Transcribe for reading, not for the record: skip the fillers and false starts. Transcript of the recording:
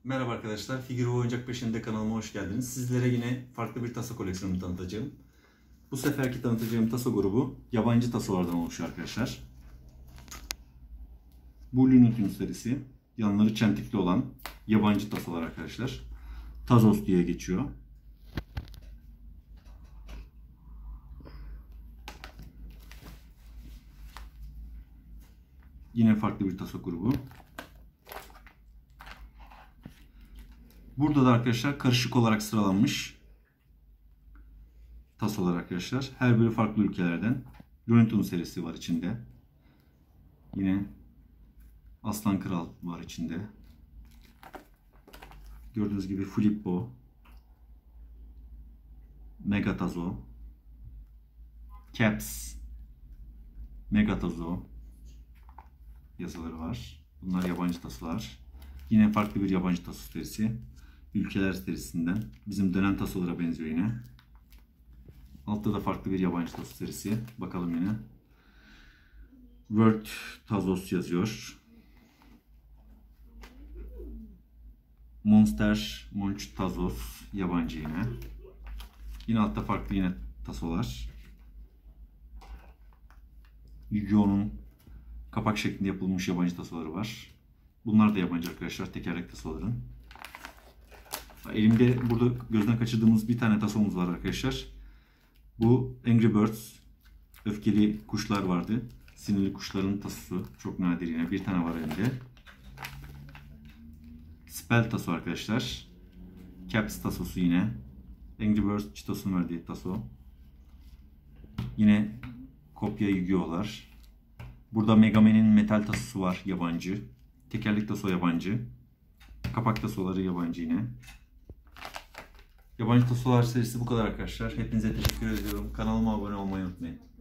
Merhaba arkadaşlar, Figür ve Oyuncak Peşinde kanalıma hoş geldiniz. Sizlere yine farklı bir taso koleksiyonumu tanıtacağım. Bu seferki tanıtacağım taso grubu yabancı tasolardan oluşuyor arkadaşlar. Bu Looney Tunes serisi, yanları çentikli olan yabancı tasolar arkadaşlar. Tazos diye geçiyor. Yine farklı bir taso grubu. Burada da arkadaşlar karışık olarak sıralanmış tasolar arkadaşlar. Her biri farklı ülkelerden. Looney Tunes serisi var içinde. Yine Aslan Kral var içinde. Gördüğünüz gibi Flippo, Mega Tazo, Caps, Mega Tazo yazıları var. Bunlar yabancı tasolar. Yine farklı bir yabancı taso serisi. Ülkeler serisinden. Bizim dönen tasolara benziyor yine. Altta da farklı bir yabancı taso serisi. Bakalım yine. World Tazos yazıyor. Monster Munch Tazos yabancı yine. Yine altta farklı yine tasolar. Yu-Gi-Oh'nun kapak şeklinde yapılmış yabancı tasoları var. Bunlar da yabancı arkadaşlar, tekerlek tasoların. Elimde burada gözden kaçırdığımız bir tane tasomuz var arkadaşlar. Bu Angry Birds, öfkeli kuşlar vardı. Sinirli kuşların tasosu, çok nadir yine. Bir tane var elimde. Spell taso arkadaşlar. Caps tasosu yine. Angry Birds Çitos'un verdiği taso. Yine kopya Yu-Gi-Oh'lar. Burada Mega Man'in metal tasosu var, yabancı. Tekerlek taso yabancı. Kapak tasoları yabancı yine. Yabancı tasolar serisi bu kadar arkadaşlar. Hepinize teşekkür ediyorum. Kanalıma abone olmayı unutmayın.